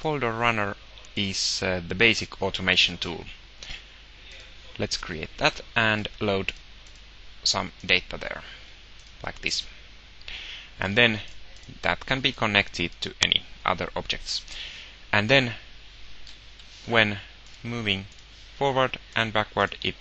folder runner is the basic automation tool. Let's create that and load some data there, like this. And then that can be connected to any other objects. And then when moving forward and backward, it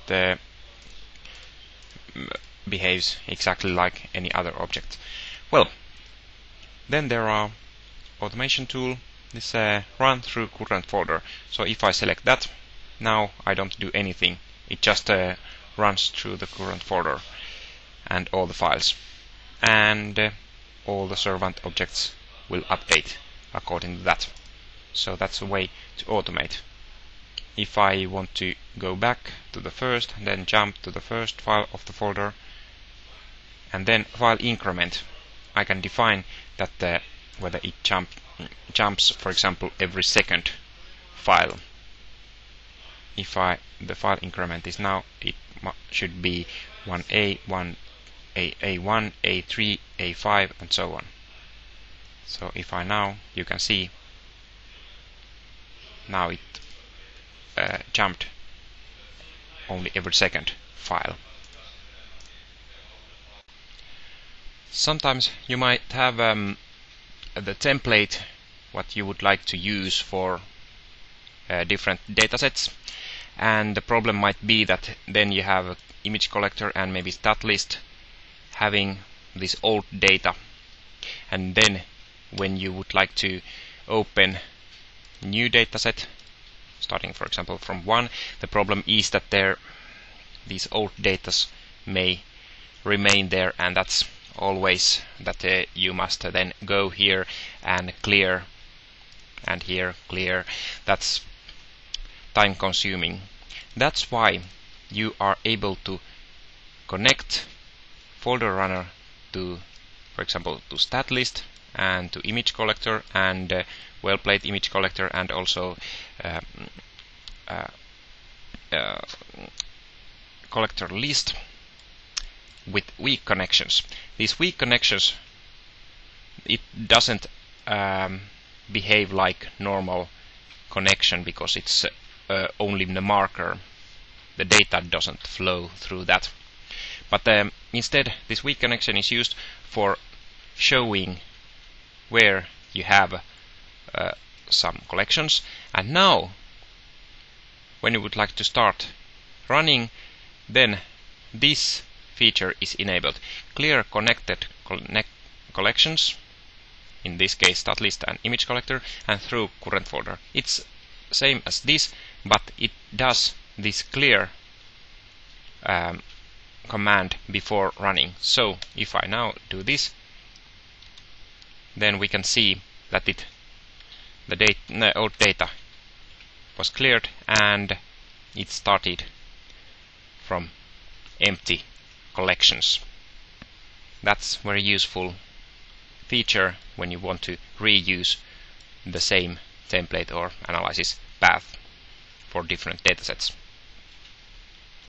behaves exactly like any other object. Well, then there are automation tool, this run through current folder. So if I select that, now I don't do anything. It just runs through the current folder and all the files. And all the servant objects will update according to that. So that's a way to automate. If I want to go back to the first, then jump to the first file of the folder, and then file increment, I can define that whether it jumps, for example, every second file. If the file increment is now, it should be 1A, 1A1, A3, A5, and so on. So if I now, you can see, now it jumped only every second file. Sometimes you might have the template what you would like to use for different datasets, and the problem might be that then you have an image collector and maybe statlist having this old data, and then when you would like to open new dataset starting, for example, from 1, the problem is that these old datas may remain there, and that's always that you must then go here and clear, and here clear. That's time consuming. That's why you are able to connect folder runner to, for example, to statlist and to image collector and well played image collector, and also collector list with weak connections. These weak connections, it doesn't behave like normal connection because it's only the marker. The data doesn't flow through that. But instead, this weak connection is used for showing where you have some collections. And now, when you would like to start running, then this feature is enabled. Clear connected collections, in this case statlist and image collector, and through current folder. It's same as this, but it does this clear command before running. So if I now do this, then we can see that the old data was cleared and it started from empty collections. That's very useful feature when you want to reuse the same template or analysis path for different datasets.